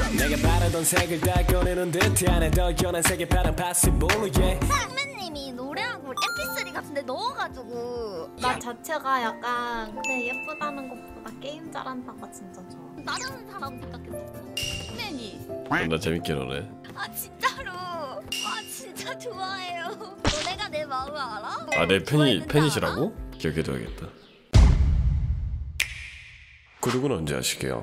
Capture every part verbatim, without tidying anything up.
내가 바라던 색을 다 꺼내는 듯 안에 더 연한 색의 파란 파스볼로 yeah. 선배님이 노래하고 엠피쓰리 같은데 넣어가지고 나 자체가 약간 근데 예쁘다는 것보다 게임 잘한다가 진짜 좋아. 나라는 사람 생각했어. 선배님. 나 재밌게 노네. 아 진짜로. 아 진짜 좋아해요. 너네가 내 마음을 알아? 아 내 팬이 팬이시라고? 기억해둬야겠다. 구독은 언제 하시게요?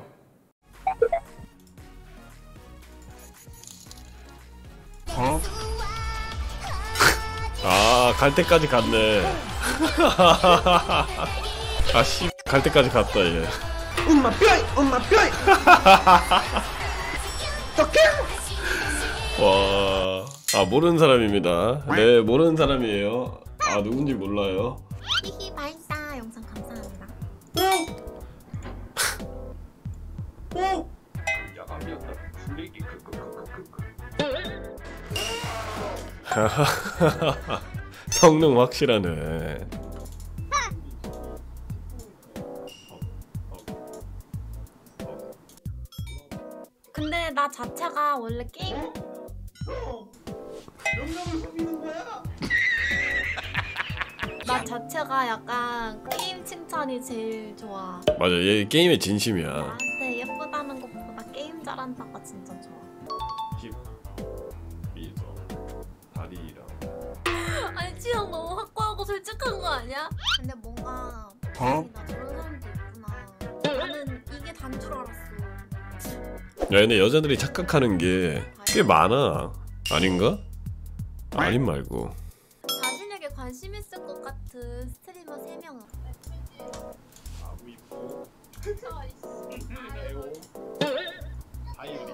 어? 아, 갈 때까지 갔네. 아, 씨, 갈 때까지 갔다, 얘. 엄마 뼈이! 엄마 뼈이! 어떡해! 와. 아, 모르는 사람입니다. 네, 모르는 사람이에요. 아, 누군지 몰라요. 히히 맛있다. 영상 감사합니다. 오! 야감이었다. 쓰레기 크크크크크크. 성능 확실하네. 근데 나 자체가 원래 게임 영감을 속이는 거야? 나 자체가 약간 게임 칭찬이 제일 좋아. 맞아, 얘 게임의 진심이야. 나한테 예쁘다는 것보다 게임 잘한다가 진짜 좋아. 힙, 미소, 다리랑. 아니 취향 너무 확고하고 솔직한 거 아니야? 근데 뭔가 어? 나 저런 사람도 있구나. 나는 이게 단 줄 알았어. 야, 근데 여자들이 착각하는 게 꽤 많아. 아닌가? 아님 말고. 자신에게 관심 있을 것 같은 스트리머 세 명. 아구 이쁘고. 다이어리.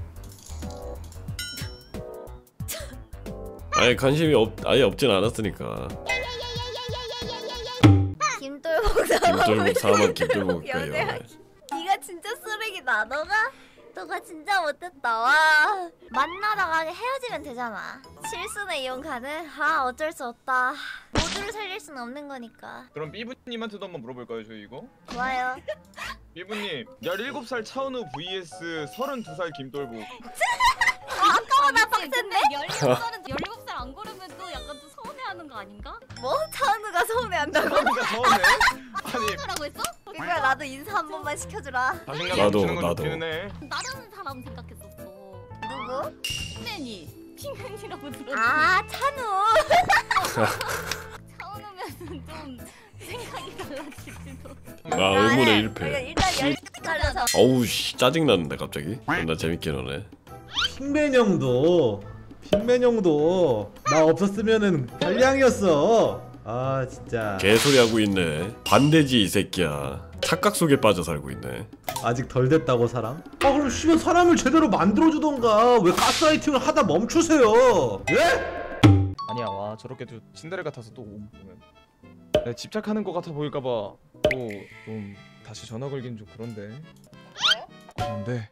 아예 관심이 없, 아예 없진 않았으니까. 김돌복 김돌복 사만 김돌복가요. 연애하기. 네가 진짜 쓰레기다. 너가 너가 진짜 못됐다. 와 만나다가 헤어지면 되잖아. 실수는 이용 가능. 아 어쩔 수 없다. 모두를 살릴 수는 없는 거니까. 그럼 삐부님한테도 한번 물어볼까요, 저희 이거? 좋아요. 삐부님, 열일곱 살 차은우 vs 서른두 살 김돌복. 아까보다 빡센데? 열일곱 살은 열일곱 살 안 고르면 또 약간 좀 서운해하는 거 아닌가? 뭐? 차은우가 서운해한다고? 차은우가 서운해? 아니, 뭐라고 했어? 이거야 나도 인사 한 번만 시켜주라. 자신감 나도, 넘치는 건 나도. 좋기는 해. 다른 사람 생각했었어. 누구? 핑맨이 핑맨이라고 들었는데 아 찬우. 차오르면 좀 생각이 달라질지도. 나 의문의 일 그러니까 패. 일단 열 살려서. 어우 씨, 짜증나는데 갑자기. 나 재밌게 노네. 핑맨 형도 핑맨 형도 나 없었으면은 발량이었어. 아 진짜 개소리 하고 있네. 반대지 이 새끼야. 착각 속에 빠져 살고 있네. 아직 덜 됐다고 사람? 아 그럼 쉬면 사람을 제대로 만들어주던가 왜 가스라이팅을 하다 멈추세요? 예? 아니야, 와 저렇게 또 친데레 같아서 또 보면 내가 집착하는 것 같아 보일까봐 또 좀 다시 전화 걸긴 좀 그런데. 그런데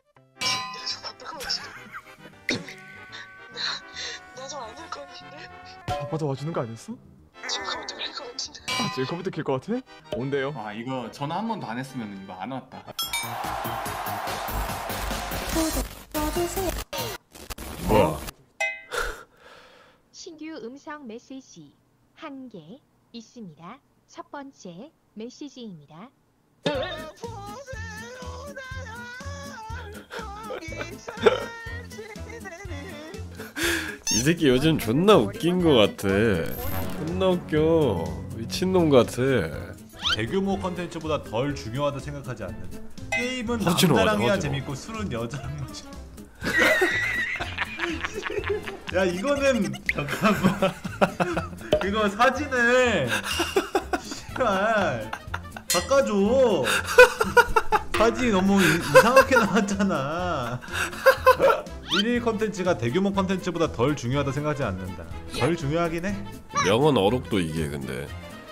나도 안 할 것 같은데? 아빠도 와주는 거 아니었어? 지금 컴퓨터 킬 것 같은데? 아 지금 컴퓨터 킬 것 같아? 온대요. 아 이거 전화 한 번도 안 했으면 이거 안 왔다. 뭐야? 신규 음성 메시지 한 개 있습니다. 첫 번째 메시지입니다. 이 새끼 요즘 존나 웃긴 거 같아. 존나 웃겨. 미친놈 같아. 대규모 컨텐츠보다 덜 중요하다 생각하지 않는다. 게임은 하지마, 남자랑 해야 하지마. 재밌고 술은 여자랑 마시. 야 이거는 잠깐만. 이거 사진을 씨발 바꿔줘. 사진이 너무 이, 이상하게 나왔잖아. 일일 컨텐츠가 대규모 컨텐츠보다 덜 중요하다 생각하지 않는다. 덜 중요하긴 해. 명언 어록도 이게 근데.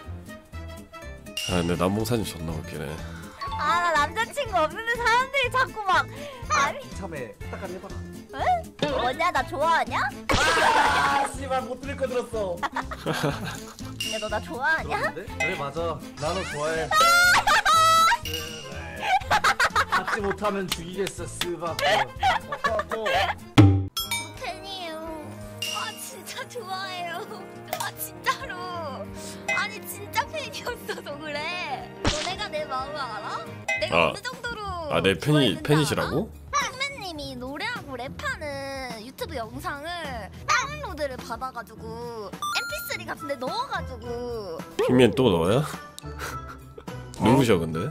아 근데 남봉 사진 존나 웃기네. 아 나 남자친구 없는데 사람들이 자꾸 막 아니 참에 딱까지 해봐. 응? 뭐냐 나 좋아하냐? 아 씨발 못 들을 거 들었어. 야 너 나 좋아하냐? 그래 맞아. 나는 좋아해. 잡지 못하면 죽이겠어 스바. 팬이에요. 아 진짜 좋아해요. 아 진짜로. 아니 진짜 팬이었어서 그래. 너네가 내 마음을 알아? 내가 아. 어느 정도로 아, 내 팬이 팬이시라고? 팬맨님이 노래하고 랩하는 유튜브 영상을 다운로드를 받아가지고 엠피쓰리 같은데 넣어가지고. 핑맨 또 너야? 누구셔 근데?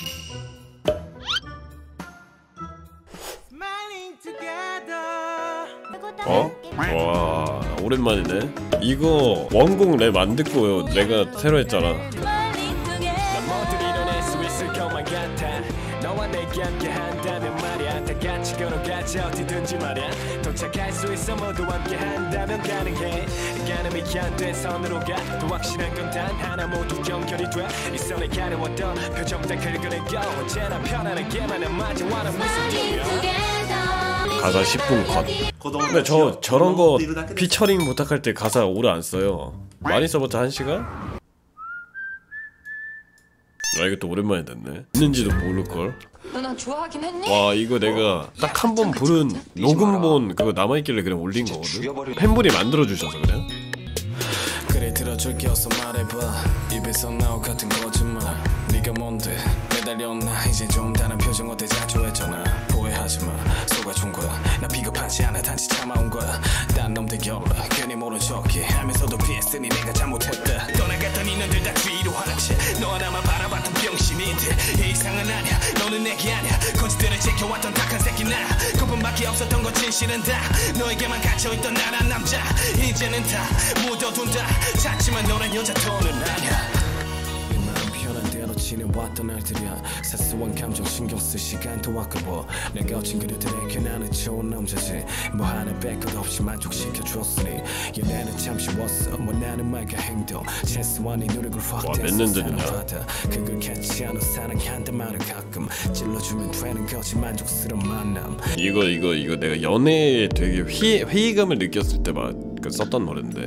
어? 와 오랜만이네. 이거 원곡 랩 안 듣고 내가 새로 했잖아. 너와 내게 함께 한다면 말야 다 같이 걸어가자 어디든지 말야 도착할 수 있어 모두 함께 한다면 가능해 가늠이 안 돼 선으로 가 또 확실한 건 단 하나 모두 연결이 돼 이 선에 가려웠던 표정 다 긁어내고 언제나 편안하게만 한 마지와는 무슨 소리야. 가사 십 분 컷. 근데 저 저런 거 피처링 부탁할 때 가사 오래 안 써요. 많이 써봤자 한 시간? 아 이것도 오랜만에 됐네. 있는지도 모를걸. 너 나 좋아하긴 했니? 와 이거 내가 딱 한 번 부른 녹음본 그거 남아있길래 그냥 올린 거거든. 팬분이 만들어주셔서 그냥. 그래 들어줄게 어서 말해봐 입에서 나올 같은 거짓말 네가 뭔데 매달렸나 이제 좀 다른 표정 어때 자주했잖아 오해하지마 속아준 거야 나 비겁하지 않아 단지 참아온 거야 딴 놈들 겨울아 괜히 모른 척해 하면서도 피했으니 내가 잘못했다 떠나갔던 인연들 다 뒤로 하락시 너 하나만 바라봤던 병신인데 이 이상은 아니야 너는 내게 아니야 거짓들을 지켜왔던 딱한 새끼 나 거품밖에 없었던 건 진실은 다 너에게만 갇혀있던 나란 남자 이제는 다 묻어둔다 찾지만 너란 여자 더는 아니야 내 마음 편한 대로 지내왔던 날들이야 사소한 감정 신경 쓸 시간도 아까워 내가 어친 그들에게 나는 좋은 남자지 뭐 하나 뺄 것 없이 만족시켜줬으니 연애는 참 쉬웠어 뭐 나는 말과 행동 최소한 네 노력을 확대해서 사랑받아 그걸 캐치 않은 사랑한단 말을 가끔 찔러주면 되는 거지 만족스러운 만남 이거 이거 이거 내가 연애에 되게 회, 회의감을 느꼈을 때 막 썼던 노래인데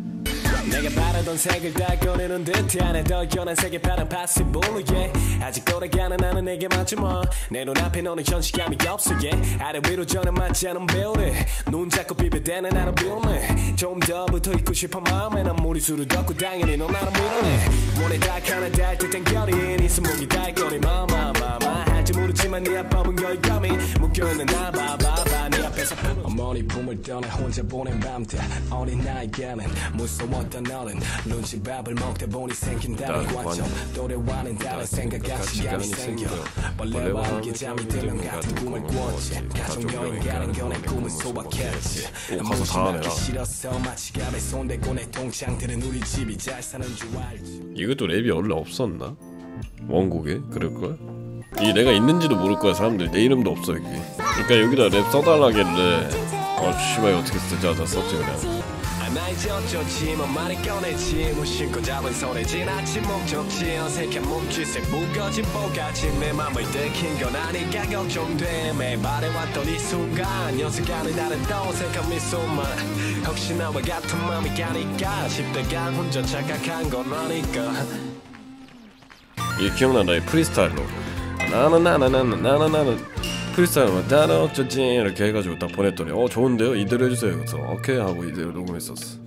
내가 바라던 색을 다 꺼내는 듯 안에 더 연한 색의 파란 파시블로 yeah. 아직 돌아가는 나는 내게 맞지 마내 눈앞에 너는 현실감이 없어 yeah. 아래 위로 전혀 맞지 않은 배우네 눈 잡고 비벼대는 나를 비우네 좀 더 붙어있고 싶어 마음에 난 무리수를 덮고 당연히 너 나를 밀어내 원해 다 하나 닿을 듯한 결이 네 손목이 달거리 마마마마 할지 모르지만 네 아픔은 거리감이 묶여있는 나 봐봐봐 네 앞에서 어머니 품을 떠나 혼자 보낸 밤들 어린 나에게는 무서웠던 너는 눈치밥을 먹다 보니 생긴 다른 관점 또래와는 다른 생각과 시간이 생겨 벌레와 함께 잠이 들면 같은 꿈을 꿨지 가족여행 가는 건 내 꿈을 소박했지 무심하기 싫었어 마치 갑에 손대고 내 동창들은 우리 집이 잘 사는 줄 알지 이것도 랩이 원래 없었나? 원곡에? 그럴걸? 이 내가 있는지도 모를 거야 사람들 내 이름도 없어 여기 그러니까 여기다 랩 써달라길래 어 씨발 어떻게 쓰지 하자 썼지 그냥 나 이제 어쩌지 뭐 말이 꺼내지 무심코 잡은 손에 지나친 목적지 어색한 몸짓에 무거진 뽀같이 내 맘을 들킨 건 아닐까 걱정돼 매일 바래왔던 이 순간 연습가는 다른 또 어색한 미소만 혹시 나와 같은 맘이 가니까 싶다가 혼자 착각한 건 아닐까 이게 기억난다 이 프리스타일로 나는 나는 나는 나는 나는 프리스타일로 나는 어쩌지 이렇게 해가지고 딱 보냈더니 어 좋은데요? 이대로 해주세요 그래서 오케이 하고 이대로 녹음했었어